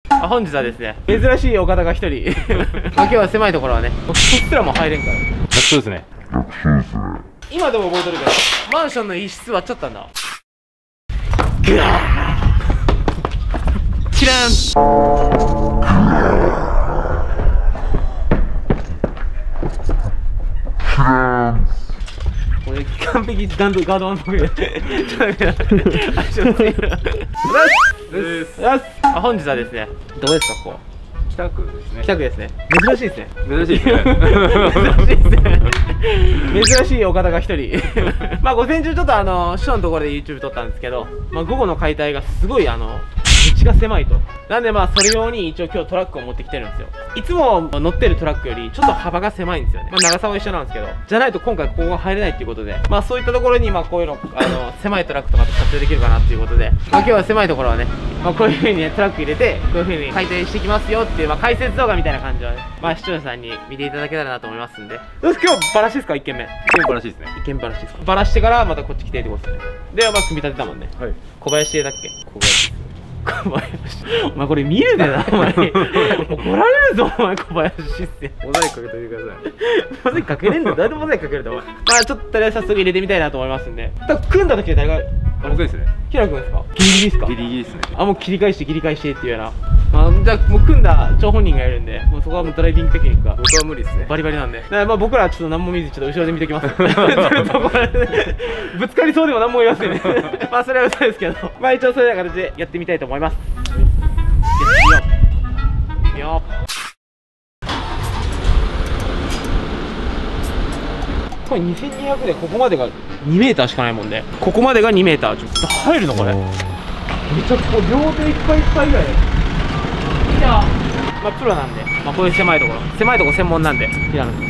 本日はですね、珍しいお方が一人今日は狭いところはね、こっすらも入れんから。 そうですね。 今でも覚えてるけど、マンションの一室割っちゃったんだ。グワーチラン。これ完璧ガードマンっぽい。本日はですね、どこですかここ？ 北区ですね。 北区ですね。珍しいですね。 珍しいですね。 珍しいですね。珍しいお方が一人。まあ午前中ちょっと師匠のところで YouTube 撮ったんですけど、まあ午後の解体がすごい道が狭いと。なんでまあそれ用に一応今日トラックを持ってきてるんですよ。いつも乗ってるトラックよりちょっと幅が狭いんですよね。まあ長さは一緒なんですけど、じゃないと今回ここが入れないっていうことで、まあそういったところにまあこういうの狭いトラックとかと活用できるかなっていうことで、まあ今日は狭いところはね、まあこういう風にねトラック入れてこういう風に解体していきますよっていうまあ解説動画みたいな感じをね、まあ視聴者さんに見ていただけたらなと思いますんで。どうです今日バラシですか1軒目？ 一見バラしいですね。 1軒バラシですか？バラしてからまたこっち来てってことですね。でまあ組み立てたもんね。 はい。 小林邸だっけ？ 小林。 小林、お前これ見るでな、お前怒られるぞ、お前小林ってモザイクかけといてください。 モザイクかけれんの？誰でモザイクかけるとお前。まあちょっととりあえず早速入れてみたいなと思いますんで。組んだ時は誰が僕ですね。 平君ですか？ギリギリですか？ ギリギリですね。 あ、もう切り返してっていうような。まあ、じゃあもう組んだ張本人がいるんで、もうそこはもうドライビングテクニックが僕は無理ですね。 バリバリなんで。だからまあ僕らはちょっと何も見ずちょっと後ろで見ておきます。ぶつかりそうでも何も言いませんね。まあそれは嘘ですけど、まあ一応そういう形でやってみたいと思います。いいよ。これ2200でここまでが2メーターしかないもんね。ここまでが2メーター。ちょっと入るのこれ。めっちゃこう両手いっぱいいっぱいぐらい。じゃあ、まあプロなんで、まあこういう狭いところ専門なんで、平野君。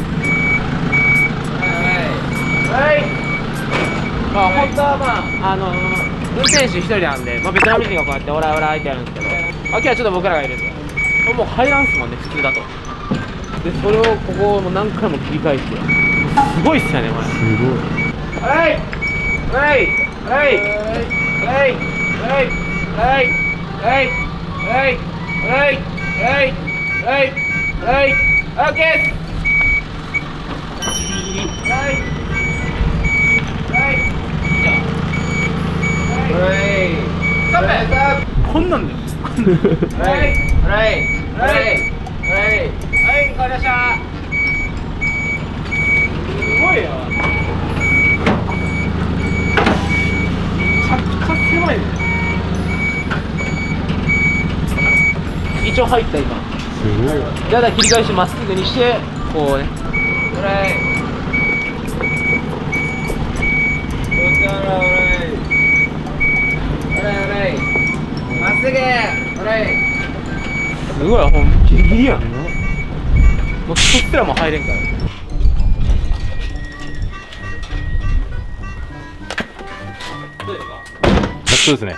はい。まあ本当はまあ運転手一人なんで、まあベトナム人がこうやってオラオラ相手やるんですけど、まあ今日はちょっと僕らがいるんで、もう入らんすもんね普通だと。でそれをここをもう何回も切り返して、すごいっすよねこれ。すごい。はいはいはいはいはいはいはいはいはいはいはいオッケー。ギリギリ。はいはいこんなんだよ。はいはいはいはいはい、わかりました。すごいよ。めちゃくちゃ狭いね。一応入った今。すごい。だから切り返してまっすぐにしてこうね。はい。まっすぐ。すごい、ほんギリギリやん。もうそっすらも入れんから。どうですか？ そうですね。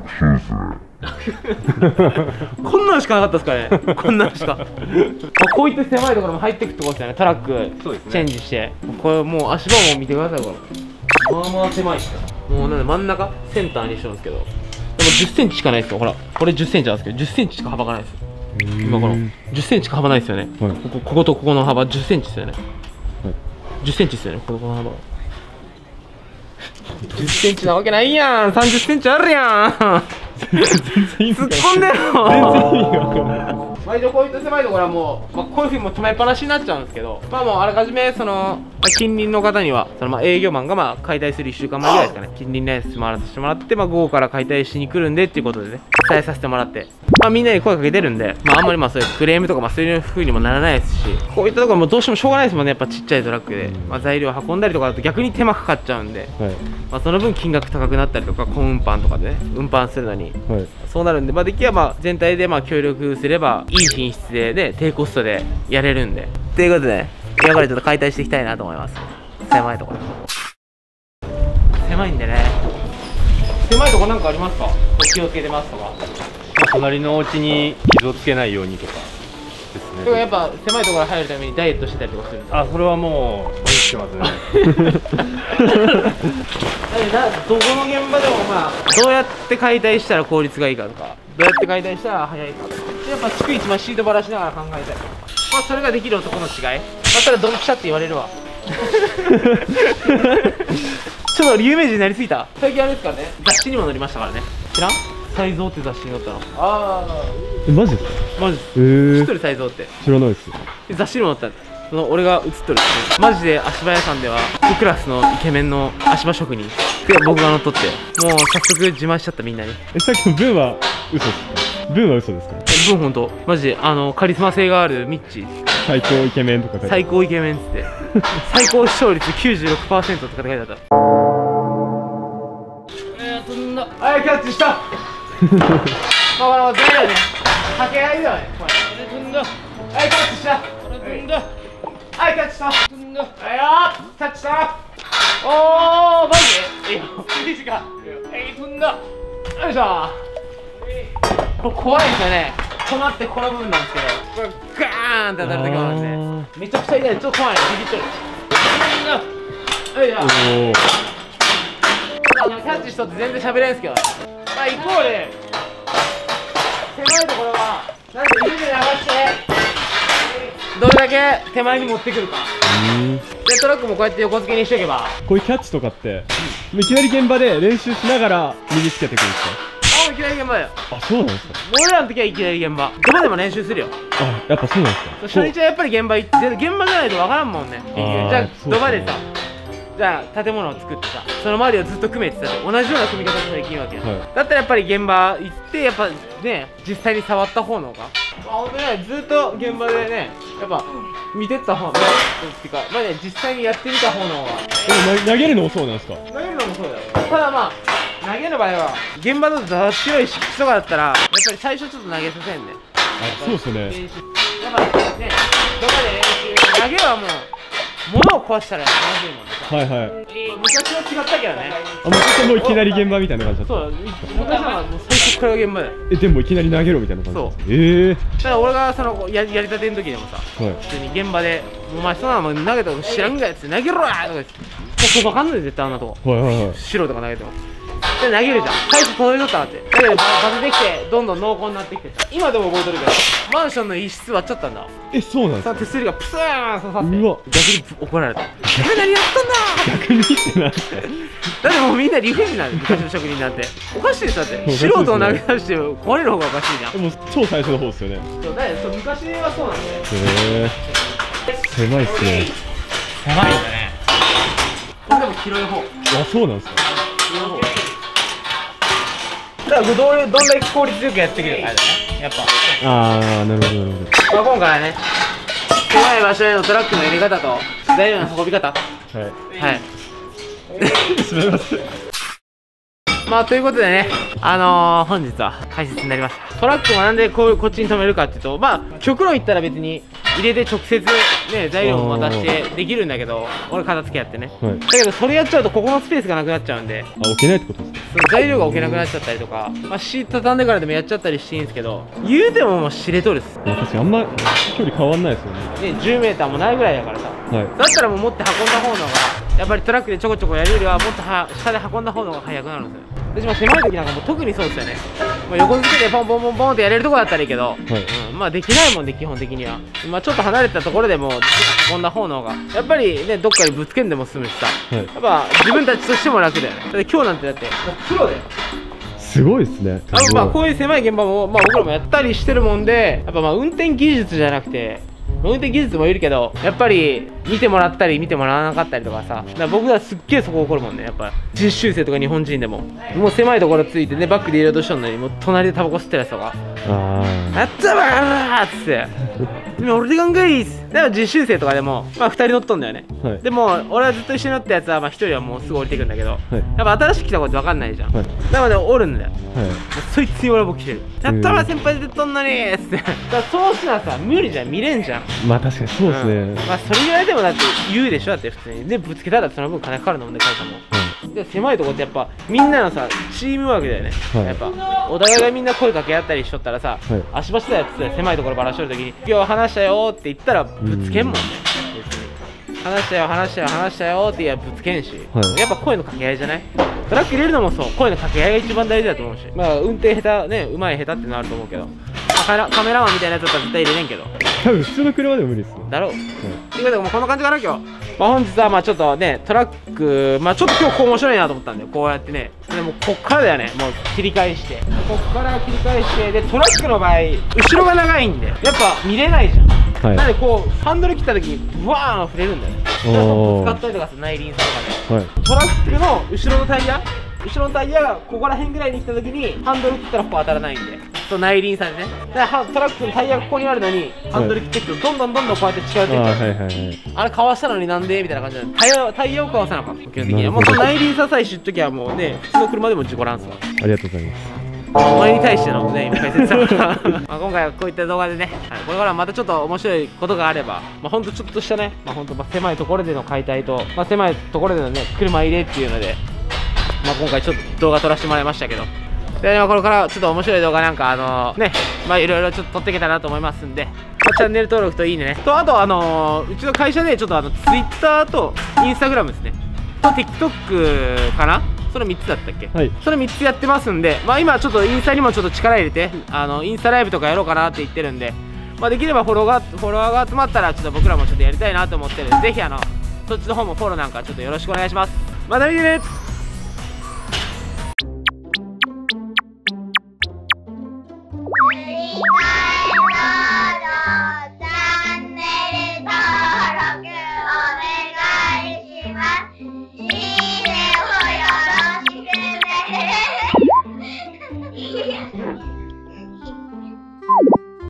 こんなんしかなかったですかね。こんなんしか。こういった狭いところも入っていくってことですよね。トラックチェンジして。これもう足場も見てくださいこれ。まあまあ狭いですよ。もうなんで真ん中センターにしてるんですけど。でも10センチしかないですよ。ほら、これ10センチなんですけど、10センチしか幅がないです。今この10センチしか幅ないですよね。こことここの幅10センチですよね。10センチですよね。ここの幅。10センチなわけないやん。30センチあるやん。突っ込んでよ。全然意味が分からない。毎度こういった狭いところはもう、こういうふうにも止めっぱなしになっちゃうんですけど、まあもうあらかじめその近隣の方には営業マンが解体する1週間前ぐらいですかね、近隣のやつ回らせてもらって、午後から解体しに来るんでっていうことでね、伝えさせてもらって、みんなに声かけてるんで、あんまりそういうクレームとかそういう風にもならないですし、こういったところもどうしてもしょうがないですもんね。やっぱちっちゃいトラックで、材料運んだりとかだと逆に手間かかっちゃうんで、その分金額高くなったりとか、コ運搬とかでね運搬するのに、そうなるんで、できれば全体で協力すればいい品質で低コストでやれるんで、ということでね、今からちょっと解体していきたいなと思います。狭いところ狭いんでね。狭いとこなんかありますか？気をつけてますとか。 隣のお家に傷をつけないようにとかですね。 やっぱ狭いところ入るためにダイエットしてたりとかするんですか？ それはもうってますね。 どこの現場でもまあどうやって解体したら効率がいいかとか、どうやって解体したら早いかとか、やっぱ逐一シートばらしながら考えたりとか、まあそれができる男の違い。まあただドンピシャって言われるわ。ちょっと有名人になりすぎた。最近あれですからね、雑誌にも載りましたからね。知らん？才蔵って雑誌に載ったの。ああ、 マジですか？ マジです。知っとる才蔵って。 知らないです。 雑誌にも載ったんだ。その俺が写っとる、マジで足場屋さんでは副クラスのイケメンの足場職人で僕が乗っ取って、もう早速自慢しちゃったみんなに。 さっきの文は嘘ですか？文は嘘ですか？ 文ほんとマジでカリスマ性があるミッチー、 最高イケメンとか書いてある。 最高イケメンっつって最高視聴率 96% とかって書いてあった。飛んだ。はい、キャッチした。まあ全員だね、掛け合いだよね。これ飛んだ。はい、キャッチした。これ飛んだ。はい、キャッチした。飛んだ。はいよー、キャッチした。おー、マジでいいよ、短い。飛んだ。よいしょ。これ怖いですよね。止まって転ぶんなんですけど、これガーンって当たる時もあるんで、めちゃくちゃ痛い。ちょっと怖いね、ビビっとる。よいしょ。キャッチしとって全然喋れんすけど、まあイコール狭いところはなんで指で流してどれだけ手前に持ってくるかで、トラックもこうやって横付けにしとけば、 こういうキャッチとかっていきなり現場で練習しながら身につけてくるんですか？ いきなり現場だよ。 あ、そうなんですか？ 俺らの時はいきなり現場、どこでも練習するよ。 あ、やっぱそうなんですか？ 初日はやっぱり現場行って、現場じゃないと分からんもんね。じゃあ土場でさ、じゃあ建物を作ってさ、その周りをずっと組めてさ、同じような組み方もできるわけや、だったらやっぱり現場行って、やっぱね、実際に触った方のがほんとね、ずっと現場でね、やっぱ見てった方のっていうか、まあね、実際にやってみた方の方が。 でも投げるのもそうなんですか？ 投げるのもそうだよ。ただまあ投げる場合は現場だと強い敷地とかだったらやっぱり最初ちょっと投げさせんね。 あ、そうっすね。 やっぱりね、どこで練習、投げはもう物を壊したらまずいもんね。 はいはい。 昔は違ったけどね。 あ、もういきなり現場みたいな感じだった。 そう、昔はもう最初から現場だよ。 でもいきなり投げろみたいな感じ。そう。だから俺がそのやりたての時でもさ、普通に現場で「お前そんなの投げたこと知らんがやつ投げろや!」とか言って、もう分かんないで絶対あんなとこ。素人が投げても。で投げるじゃん。最初届いとったなって。だけどバズできてどんどん濃厚になってきてさ、今でも覚えとるけどマンションの一室割っちゃったんだ。 そうなんですか？ 手すりがプスーン刺さって、 うわ、 逆に怒られた。何やったんだ逆にってなってだってもうみんな理不尽なんで、昔の職人なんておかしいです。だって素人を投げ出して壊れる方がおかしいじゃん。 もう超最初の方ですよね。 そうだよ、昔はそうなんだよ。 狭いっすね。 狭いんだね。これでも広い方。 あ、そうなんですか？ 広い方だからどんだけ効率よくやってくるかあれだね、やっぱ。 ああ、なるほどなるほど。 まあ今回はね、狭い場所へのトラックの入れ方と材料の運び方、はい、すみません。まあということでね、本日は解説になりました。トラックもなんでこっちに止めるかっていうと、まあ極論言ったら別に入れて直接ね材料も渡してできるんだけど、俺片付けやってね、だけどそれやっちゃうとここのスペースがなくなっちゃうんで、 置けないってことですか？ 材料が置けなくなっちゃったりとか、まあシート畳んでからでもやっちゃったりしていいんですけど、言うてももう知れとるっす。 確かにあんま距離変わんないですよね。 10メーターもないぐらいだからさ、だったらもう持って運んだ方のがやっぱりトラックでちょこちょこやるよりはもっと下で運んだ方のが早くなるんですよ。私も狭い時なんかもう特にそうですよね。まあ、横付けでポンポンポンポンってやれるとこだったらいいけど、まあできないもんで、基本的には。まあちょっと離れたところでも運んだ方の方がやっぱりね、どっかにぶつけんでも済むしさ、やっぱ自分たちとしても楽だよね。だって今日なんてだってプロだよ。 すごいですね。 まあこういう狭い現場もまあ僕らもやったりしてるもんで、やっぱまあ運転技術じゃなくて、運転技術もいるけど、やっぱり見てもらったり見てもらわなかったりとかさ、だから僕らすっげえそこ怒るもんね。やっぱ実習生とか日本人でももう狭いところついてね、バックで入れようとしとんのに、もう隣でタバコ吸ってるやつとか「やったばー!」っつって「今俺で考えいっす」でも実習生とかでもまあ2人乗っとんだよね、でも俺はずっと一緒に乗ったやつはまあ1人はもうすぐ降りてくんだけど、やっぱ新しく来たこと分かんないじゃん、だからおるんだよ、そいつに俺は僕来てる「やったば先輩出とんのに!」っつって。だからそうしなさ無理じゃん、見れんじゃん。 まあ確かにそうですね。 まあそれぐらいでもだって言うでしょ、だって普通にでぶつけたらその分金かかるのもんね、会社も。で狭いとこってやっぱみんなのさチームワークだよね、やっぱお互いがみんな声かけ合ったりしとったらさ、足場したやつで狭いところばらしとるときに「今日話したよ」って言ったらぶつけんもんね、別に。 話したよっていうぶつけんし、 はい、 やっぱ声の掛け合いじゃない？トラック入れるのもそう、声の掛け合いが一番大事だと思うし、まあ運転下手ね、うまい下手ってなると思うけど、カメラマンみたいなやつだったら絶対入れれんけど、 多分普通の車でも無理ですね。 だろう。ということでもうこんな感じかな今日。まあ本日はまあちょっとねトラック、まあちょっと今日こう面白いなと思ったんで、こうやってね、でもこっからだよね、もう切り返して、こっから切り返して、でトラックの場合後ろが長いんでやっぱ見れないじゃん。はい、なんでこうハンドル切った時にブワーン触れるんだよね。使ったりとかする内輪差とかで、はい、トラックの後ろのタイヤがここら辺ぐらいに来た時にハンドル切ったらここ当たらないんで、そう内輪差でね。だからトラックのタイヤがここにあるのにハンドル切っていくとどんどんこうやって近寄っていく。あれかわしたのになんでみたいな感じでタイヤをかわさなかった。基本的にはもうその内輪差さえ知っときゃもうね、普通の車でも事故らんすわ。 ありがとうございます。 お前に対してのね、今解説したからまあ今回はこういった動画でね、これからまたちょっと面白いことがあれば、まあほんとちょっとしたね、まあほんと狭いところでの解体と、まあ狭いところでのね、車入れっていうので、まあ今回ちょっと動画撮らせてもらいましたけど、で、これからちょっと面白い動画なんかね、まあいろいろちょっと撮っていけたらなと思いますんで、まあ、チャンネル登録といいねと、あとうちの会社でちょっとTwitter と Instagram ですね、と TikTok かな、その3つだったっけ、はい、その3つやってますんで、まあ今ちょっとインスタにもちょっと力入れてインスタライブとかやろうかなって言ってるんで、まあできればフォロワーが集まったらちょっと僕らもちょっとやりたいなと思ってるんで、ぜひそっちの方もフォローなんかちょっとよろしくお願いします。また見てね。